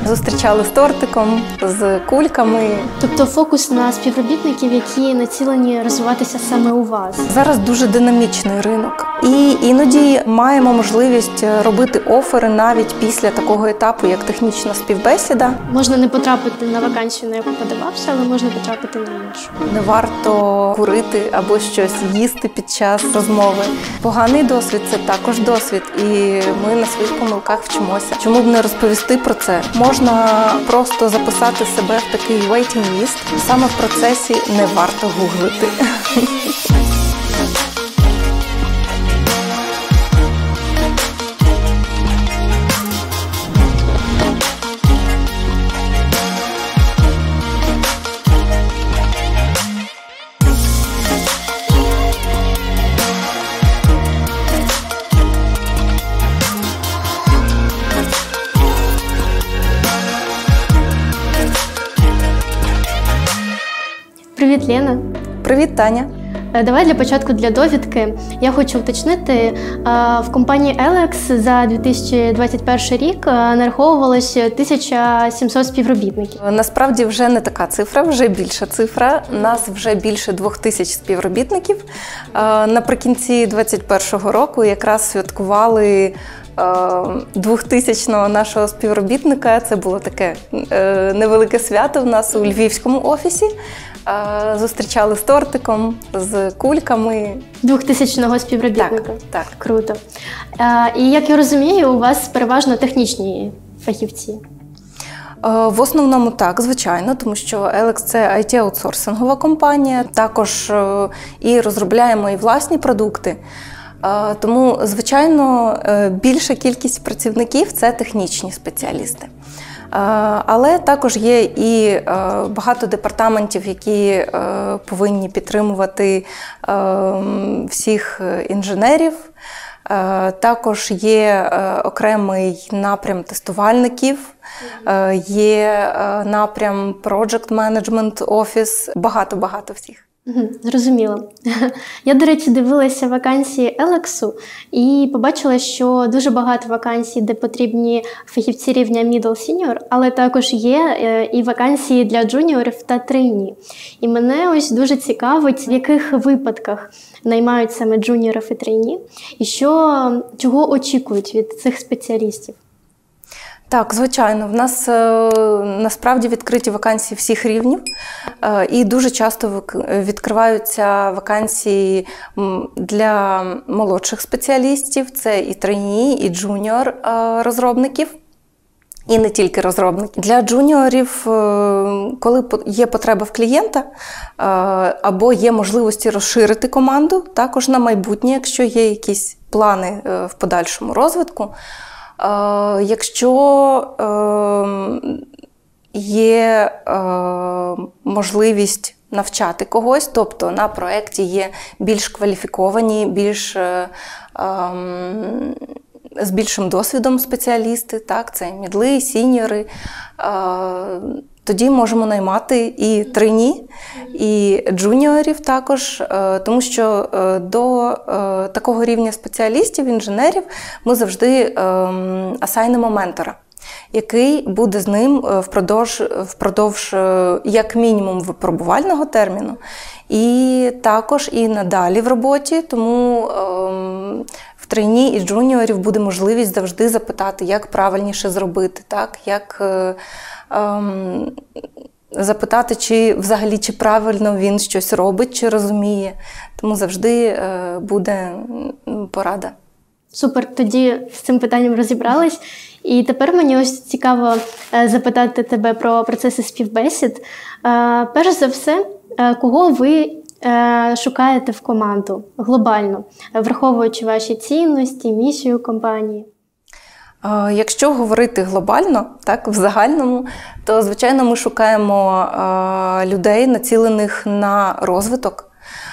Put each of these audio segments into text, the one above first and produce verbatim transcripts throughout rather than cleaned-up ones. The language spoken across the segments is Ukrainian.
Зустрічали з тортиком, з кульками. Тобто фокус на співробітників, які націлені розвиватися саме у вас? Зараз дуже динамічний ринок. І іноді маємо можливість робити офери навіть після такого етапу, як технічна співбесіда. Можна не потрапити на вакансію, на яку подавався, але можна потрапити на іншу. Не варто курити або щось їсти під час розмови. Поганий досвід – це також досвід, і ми на своїх помилках вчимося. Чому б не розповісти про це? Можна просто записати себе в такий waiting list. Саме в процесі не варто гуглити. Привіт, Лена. Привіт, Таня. Давай для початку, для довідки, я хочу уточнити, в компанії Елекс за дві тисячі двадцять перший рік нараховувалось тисяча сімсот співробітників. Насправді вже не така цифра, вже більша цифра. Нас вже більше двох тисяч співробітників. Наприкінці двадцять першого року якраз святкували двохтисячного нашого співробітника. Це було таке невелике свято в нас у львівському офісі. Зустрічали з тортиком, з кульками. Двохтисячного співробітника? Так, так. Круто. І, як я розумію, у вас переважно технічні фахівці? В основному так, звичайно, тому що Елекс – це ай ті-аутсорсингова компанія. Також і розробляємо і власні продукти. Тому, звичайно, більша кількість працівників – це технічні спеціалісти. Але також є і багато департаментів, які повинні підтримувати всіх інженерів. Також є окремий напрям тестувальників, є напрям Project Management Office, багато-багато всіх. Зрозуміло. Я, до речі, дивилася вакансії Елексу і побачила, що дуже багато вакансій, де потрібні фахівці рівня Middle Senior, але також є і вакансії для джуніорів та трейні. І мене ось дуже цікавить, в яких випадках наймають саме джуніорів і трейні, і що, чого очікують від цих спеціалістів. Так, звичайно. В нас насправді відкриті вакансії всіх рівнів, і дуже часто відкриваються вакансії для молодших спеціалістів, це і трейні, і джуніор розробників, і не тільки розробників. Для джуніорів, коли є потреба в клієнта, або є можливості розширити команду, також на майбутнє, якщо є якісь плани в подальшому розвитку, якщо є можливість навчати когось, тобто на проєкті є більш кваліфіковані, більш, з більшим досвідом спеціалісти, так, це мідли, сіньори, тоді можемо наймати і трейні, і джуніорів також, тому що до такого рівня спеціалістів, інженерів, ми завжди асайнимо ментора, який буде з ним впродовж, впродовж як мінімум випробувального терміну, і також і надалі в роботі, тому в трейні і джуніорів буде можливість завжди запитати, як правильніше зробити, так, як ем, запитати, чи взагалі чи правильно він щось робить, чи розуміє. Тому завжди е, буде порада. Супер, тоді з цим питанням розібрались. І тепер мені ось цікаво запитати тебе про процеси співбесід. Перш за все, кого ви шукаєте в команду глобально, враховуючи ваші цінності, місію компанії? Якщо говорити глобально, так, в загальному, то, звичайно, ми шукаємо людей, націлених на розвиток,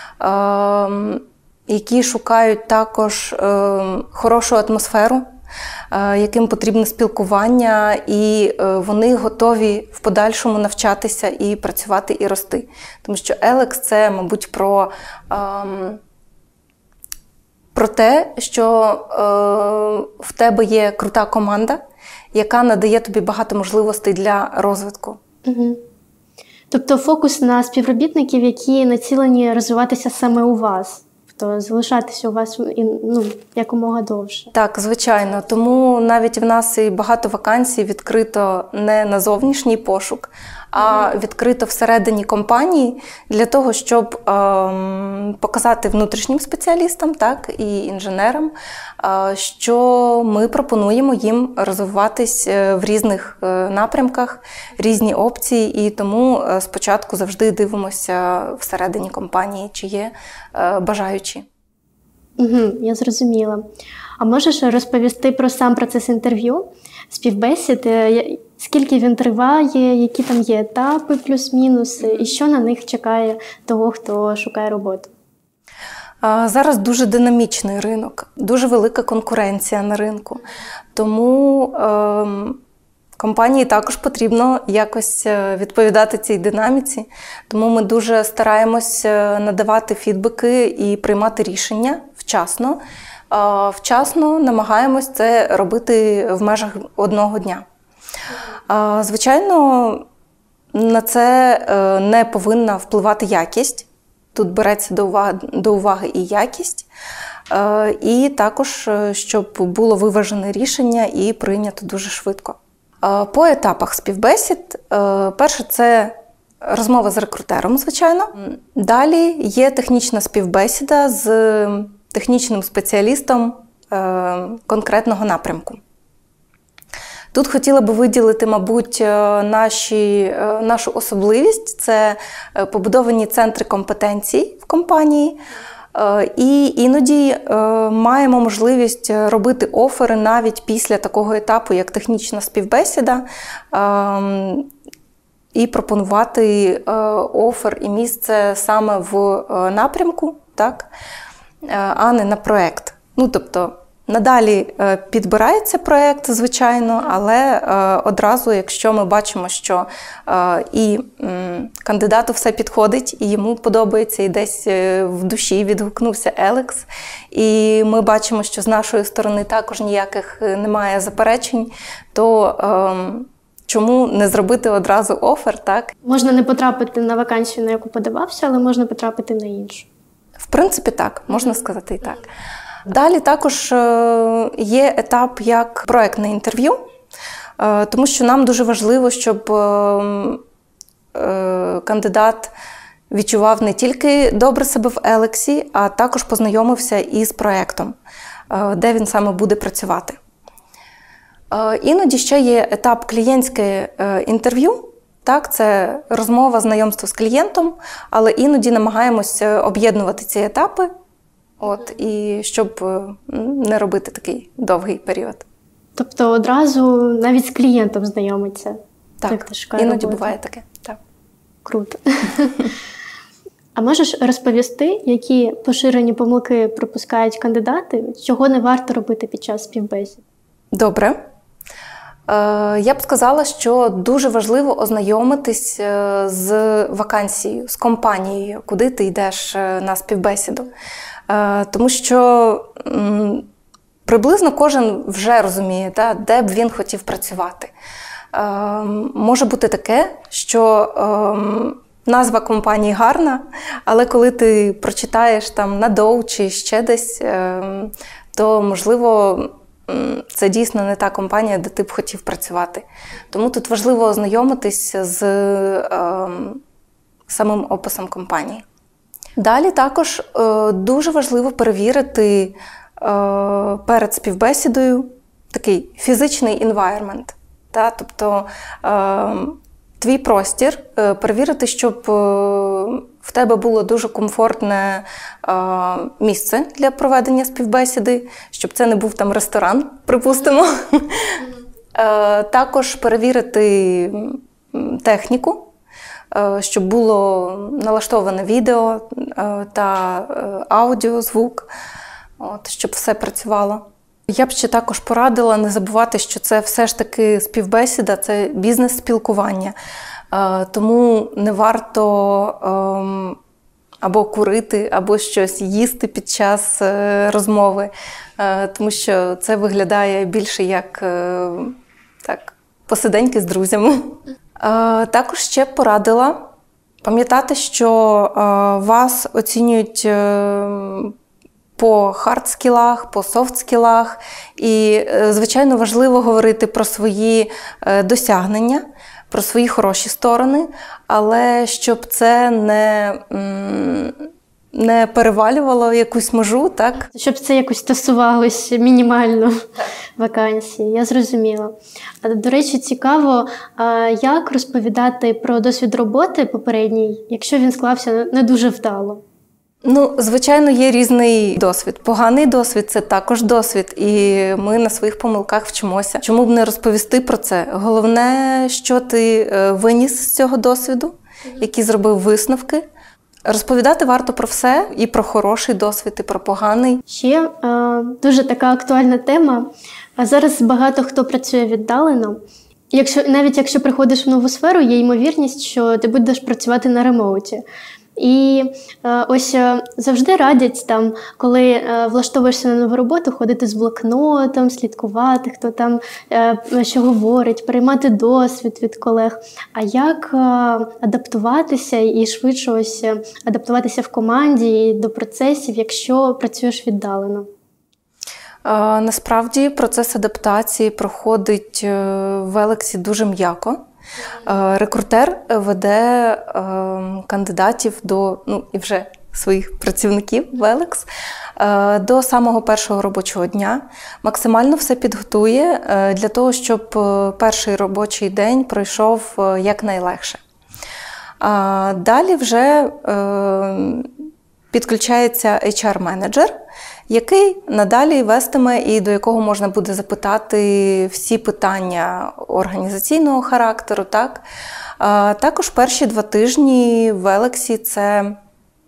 які шукають також хорошу атмосферу, яким потрібне спілкування, і вони готові в подальшому навчатися і працювати, і рости. Тому що Елекс – це, мабуть, про, про те, що е, в тебе є крута команда, яка надає тобі багато можливостей для розвитку. Угу. Тобто фокус на співробітників, які націлені розвиватися саме у вас, тобто залишатися у вас ну, якомога довше. Так, звичайно. Тому навіть в нас і багато вакансій відкрито не на зовнішній пошук, а відкрито всередині компанії для того, щоб ем, показати внутрішнім спеціалістам, так, і інженерам, е, що ми пропонуємо їм розвиватись в різних е, напрямках, різні опції, і тому е, спочатку завжди дивимося всередині компанії, чи є е, бажаючі. Угу, я зрозуміла. А можеш розповісти про сам процес інтерв'ю, співбесід? Скільки він триває, які там є етапи, плюс-мінуси, і що на них чекає того, хто шукає роботу? Зараз дуже динамічний ринок, дуже велика конкуренція на ринку. Тому е, компанії також потрібно якось відповідати цій динаміці. Тому ми дуже стараємось надавати фідбеки і приймати рішення вчасно. Е, вчасно намагаємось це робити в межах одного дня. Звичайно, на це не повинна впливати якість. Тут береться до уваги, до уваги і якість, і також, щоб було виважене рішення і прийнято дуже швидко. По етапах співбесід. Перше – це розмова з рекрутером, звичайно. Далі є технічна співбесіда з технічним спеціалістом конкретного напрямку. Тут хотіла би виділити, мабуть, наші, нашу особливість – це побудовані центри компетенцій в компанії. І іноді маємо можливість робити офери навіть після такого етапу, як технічна співбесіда, і пропонувати офер і місце саме в напрямку, так, а не на проєкт. Ну, тобто, надалі підбирається проєкт, звичайно, але одразу, якщо ми бачимо, що і кандидату все підходить, і йому подобається, і десь в душі відгукнувся Елекс, і ми бачимо, що з нашої сторони також ніяких немає заперечень, то чому не зробити одразу офер, так? Можна не потрапити на вакансію, на яку подавався, але можна потрапити на іншу. В принципі, так, можна сказати і так. Далі також є етап як проєктне інтерв'ю, тому що нам дуже важливо, щоб кандидат відчував не тільки добре себе в Елексі, а також познайомився із проєктом, де він саме буде працювати. Іноді ще є етап клієнтське інтерв'ю. Так, це розмова, знайомство з клієнтом, але іноді намагаємося об'єднувати ці етапи. От, і щоб не робити такий довгий період. Тобто одразу навіть з клієнтом знайомиться? Так, іноді роботи. Буває таке. Так. Круто. А можеш розповісти, які поширені помилки пропускають кандидати, чого не варто робити під час співбесід? Добре. Я б сказала, що дуже важливо ознайомитись з вакансією, з компанією, куди ти йдеш на співбесіду. Тому що приблизно кожен вже розуміє, де б він хотів працювати. Може бути таке, що назва компанії гарна, але коли ти прочитаєш там на Доу чи ще десь, то, можливо, це дійсно не та компанія, де ти б хотів працювати. Тому тут важливо ознайомитись з е, самим описом компанії. Далі також е, дуже важливо перевірити е, перед співбесідою такий фізичний environment. Та? Тобто е, твій простір, е, перевірити, щоб е, в тебе було дуже комфортне е, місце для проведення співбесіди, щоб це не був там ресторан, припустимо. Mm-hmm. Е, також перевірити техніку, е, щоб було налаштоване відео е, та е, аудіо, звук, от, щоб все працювало. Я б ще також порадила не забувати, що це все ж таки співбесіда, це бізнес-спілкування. Тому не варто або курити, або щось їсти під час розмови, тому що це виглядає більше як так, посиденьки з друзями. Також ще порадила пам'ятати, що вас оцінюють по хард-скілах, по софт-скілах. І, звичайно, важливо говорити про свої досягнення, про свої хороші сторони, але щоб це не, не перевалювало якусь межу, так? Щоб це якось стосувалось мінімально вакансії, я зрозуміла. До речі, цікаво, як розповідати про досвід роботи попередній, якщо він склався не дуже вдало? Ну, звичайно, є різний досвід. Поганий досвід – це також досвід, і ми на своїх помилках вчимося. Чому б не розповісти про це? Головне, що ти виніс з цього досвіду, які зробив висновки. Розповідати варто про все, і про хороший досвід, і про поганий. Ще е, дуже така актуальна тема. А зараз багато хто працює віддалено. Якщо, навіть якщо приходиш в нову сферу, є ймовірність, що ти будеш працювати на ремоуті. І е, ось е, завжди радять, там, коли е, влаштовуєшся на нову роботу, ходити з блокнотом, слідкувати, хто там е, що говорить, переймати досвід від колег. А як е, адаптуватися і швидше ось адаптуватися в команді до процесів, якщо працюєш віддалено? Е, насправді процес адаптації проходить в Елексі дуже м'яко. Рекрутер веде кандидатів до, ну, і вже своїх працівників в Елекс до самого першого робочого дня. Максимально все підготує для того, щоб перший робочий день пройшов якнайлегше. Далі вже підключається ейч ар-менеджер, який надалі вестиме і до якого можна буде запитати всі питання організаційного характеру. Так? Також перші два тижні в Елексі це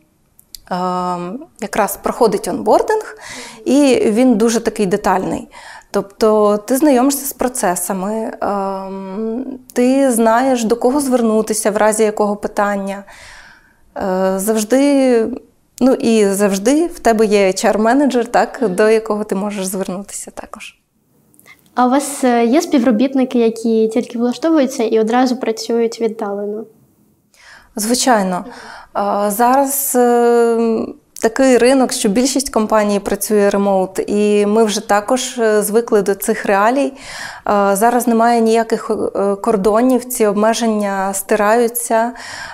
якраз проходить онбординг, і він дуже такий детальний. Тобто ти знайомишся з процесами, ти знаєш, до кого звернутися в разі якого питання. Завжди... Ну і завжди в тебе є ейч ар-менеджер, так, до якого ти можеш звернутися також. А у вас є співробітники, які тільки влаштовуються і одразу працюють віддалено? Звичайно. Зараз такий ринок, що більшість компаній працює ремоут, і ми вже також звикли до цих реалій. Зараз немає ніяких кордонів, ці обмеження стираються.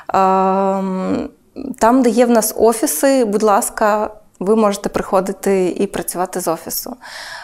Там, де є в нас офіси, будь ласка, ви можете приходити і працювати з офісу.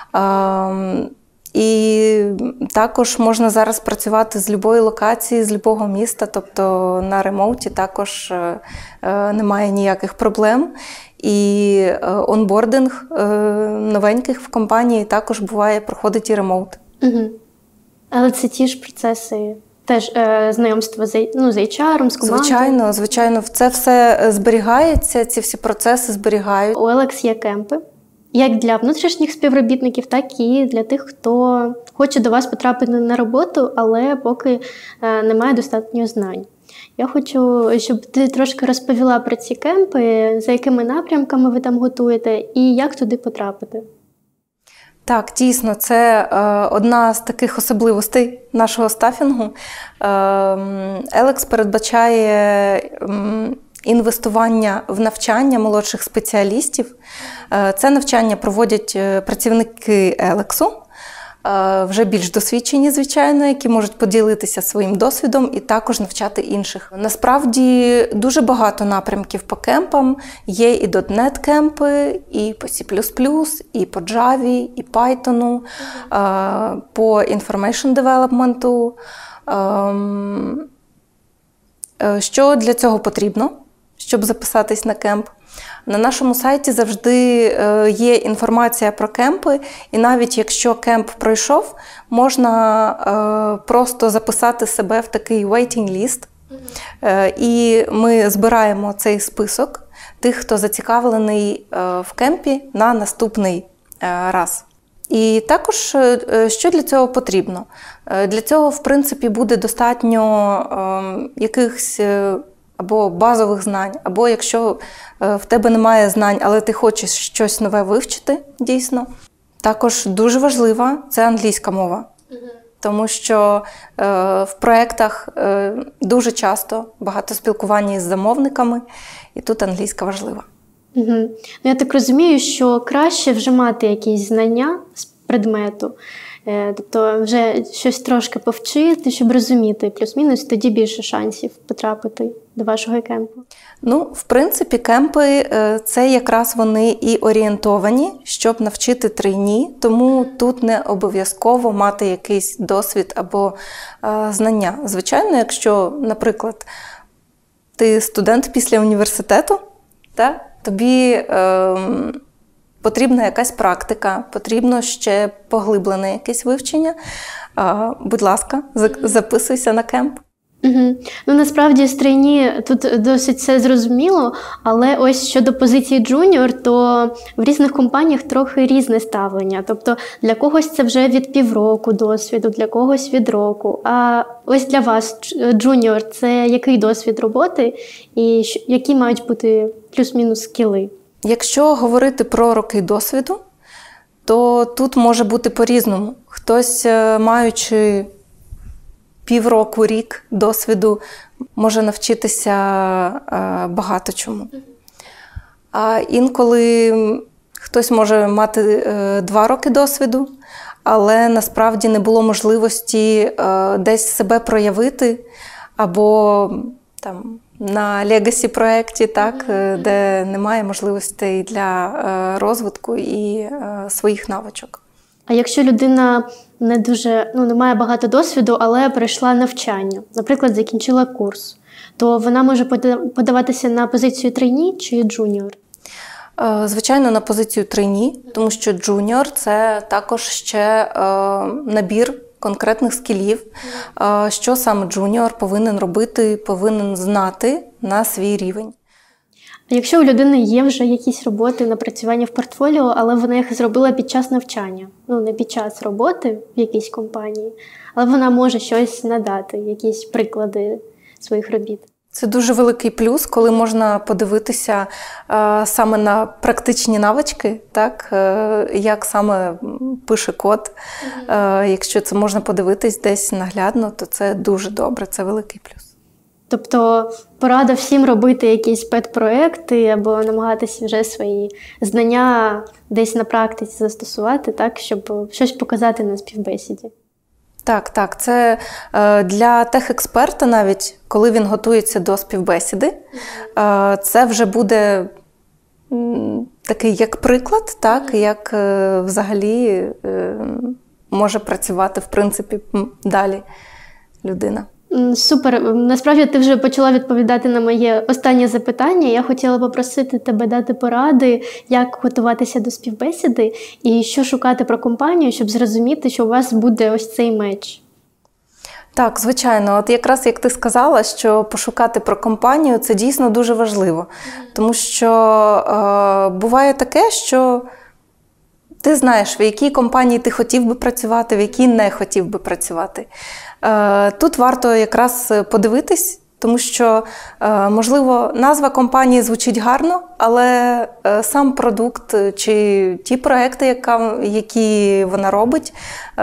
І також можна зараз працювати з будь-якої локації, з будь-якого міста, тобто на ремоуті також немає ніяких проблем. І онбординг новеньких в компанії також буває, проходить і ремоут. Угу. Але це ті ж процеси? Теж е, знайомство з, ну, з ейч ар, з командою? Звичайно, звичайно. Це все зберігається, ці всі процеси зберігають. У Елекс є кемпи, як для внутрішніх співробітників, так і для тих, хто хоче до вас потрапити на роботу, але поки е, не має достатньо знань. Я хочу, щоб ти трошки розповіла про ці кемпи, за якими напрямками ви там готуєте і як туди потрапити. Так, дійсно, це е, одна з таких особливостей нашого стафінгу. Е, Елекс передбачає е, інвестування в навчання молодших спеціалістів. Е, це навчання проводять працівники Елексу, е, вже більш досвідчені, звичайно, які можуть поділитися своїм досвідом і також навчати інших. Насправді, дуже багато напрямків по кемпам. Є і .дот нет кемпи, і по Сі плюс плюс, і по Java, і Python, mm-hmm. е, по Information Development. Е, що для цього потрібно, щоб записатись на кемп? На нашому сайті завжди є інформація про кемпи, і навіть якщо кемп пройшов, можна просто записати себе в такий waiting list. І ми збираємо цей список тих, хто зацікавлений в кемпі на наступний раз. І також, що для цього потрібно? Для цього, в принципі, буде достатньо якихось або базових знань, або якщо в тебе немає знань, але ти хочеш щось нове вивчити, дійсно. Також дуже важлива – це англійська мова. Тому що е, в проєктах е, дуже часто багато спілкування із замовниками, і тут англійська важлива. Угу. Ну, я так розумію, що краще вже мати якісь знання з предмету, е, тобто вже щось трошки повчити, щоб розуміти плюс-мінус, тоді більше шансів потрапити до вашого кемпу. Ну, в принципі, кемпи – це якраз вони і орієнтовані, щоб навчити трейні, тому тут не обов'язково мати якийсь досвід або е, знання. Звичайно, якщо, наприклад, ти студент після університету, та, тобі е, потрібна якась практика, потрібно ще поглиблене якесь вивчення, е, будь ласка, записуйся на кемп. Угу. Ну, насправді, з трейні тут досить все зрозуміло, але ось щодо позиції джуніор, то в різних компаніях трохи різне ставлення. Тобто для когось це вже від півроку досвіду, для когось від року. А ось для вас, джуніор, це який досвід роботи і які мають бути плюс-мінус скіли? Якщо говорити про роки досвіду, то тут може бути по-різному. Хтось, маючи півроку, рік досвіду, може навчитися багато чому. А інколи хтось може мати два роки досвіду, але насправді не було можливості десь себе проявити, або там на легасі-проєкті, так, де немає можливостей для розвитку і своїх навичок. А якщо людина не дуже, ну, не має багато досвіду, але пройшла навчання, наприклад, закінчила курс, то вона може подаватися на позицію трейні чи джуніор? Звичайно, на позицію трейні, тому що джуніор – це також ще набір конкретних скілів, що саме джуніор повинен робити, повинен знати на свій рівень. А якщо у людини є вже якісь роботи, напрацювання в портфоліо, але вона їх зробила під час навчання, ну не під час роботи в якійсь компанії, але вона може щось надати, якісь приклади своїх робіт. Це дуже великий плюс, коли можна подивитися е, саме на практичні навички, так, е, як саме пише код. Е, якщо це можна подивитись десь наглядно, то це дуже добре, це великий плюс. Тобто порада всім робити якісь пет-проекти або намагатися вже свої знання десь на практиці застосувати, так, щоб щось показати на співбесіді. Так, так. Це е, для техексперта навіть, коли він готується до співбесіди, е, це вже буде м, такий як приклад, так, як е, взагалі е, може працювати, в принципі, далі людина. Супер. Насправді ти вже почала відповідати на моє останнє запитання. Я хотіла попросити тебе дати поради, як готуватися до співбесіди і що шукати про компанію, щоб зрозуміти, що у вас буде ось цей меч. Так, звичайно. От якраз як ти сказала, що пошукати про компанію – це дійсно дуже важливо. Тому що е, буває таке, що ти знаєш, в якій компанії ти хотів би працювати, в якій не хотів би працювати. Тут варто якраз подивитись, тому що, можливо, назва компанії звучить гарно, але сам продукт чи ті проекти, які вона робить,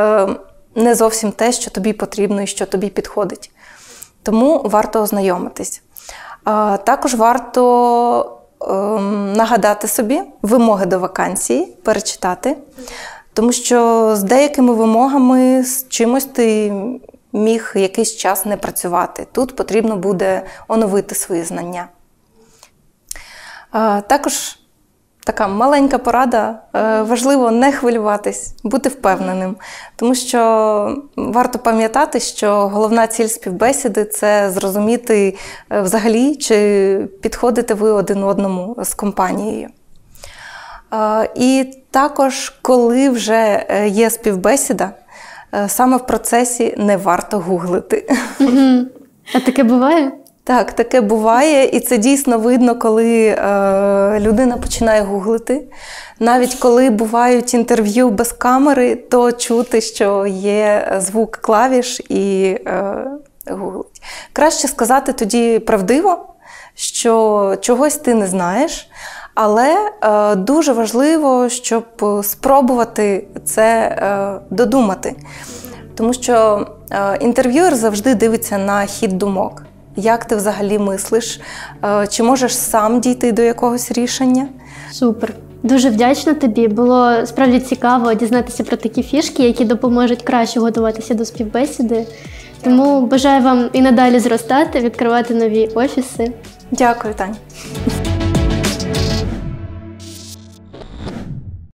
не зовсім те, що тобі потрібно і що тобі підходить. Тому варто ознайомитись. Також варто нагадати собі вимоги до вакансії, перечитати, тому що з деякими вимогами, з чимось ти міг якийсь час не працювати. Тут потрібно буде оновити свої знання. Також така маленька порада. Важливо не хвилюватись, бути впевненим. Тому що варто пам'ятати, що головна ціль співбесіди – це зрозуміти взагалі, чи підходите ви один одному з компанією. І також, коли вже є співбесіда, саме в процесі не варто гуглити. Угу. А таке буває? Так, таке буває, і це дійсно видно, коли е, людина починає гуглити. Навіть коли бувають інтерв'ю без камери, то чути, що є звук клавіш і е, гуглить. Краще сказати тоді правдиво, що чогось ти не знаєш, але е, дуже важливо, щоб спробувати це е, додумати. Тому що е, інтерв'юер завжди дивиться на хід думок. Як ти взагалі мислиш? Е, чи можеш сам дійти до якогось рішення? Супер. Дуже вдячна тобі. Було справді цікаво дізнатися про такі фішки, які допоможуть краще готуватися до співбесіди. Тому бажаю вам і надалі зростати, відкривати нові офіси. Дякую, Таня.